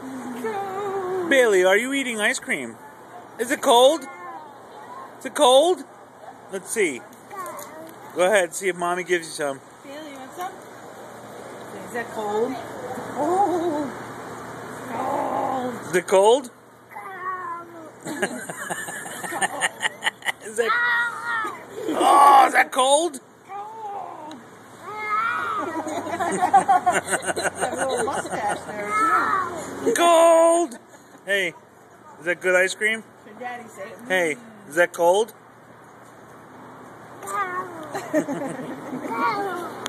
Bailey, are you eating ice cream? Is it cold? Is it cold? Let's see. Go ahead, see if Mommy gives you some. Bailey, you want some? Is that cold? Oh! Cold! Is it cold? Is that... Oh, is that cold? That little mustache there, too. Cold! Hey, is that good ice cream? Should Daddy say it? Hey, is that cold?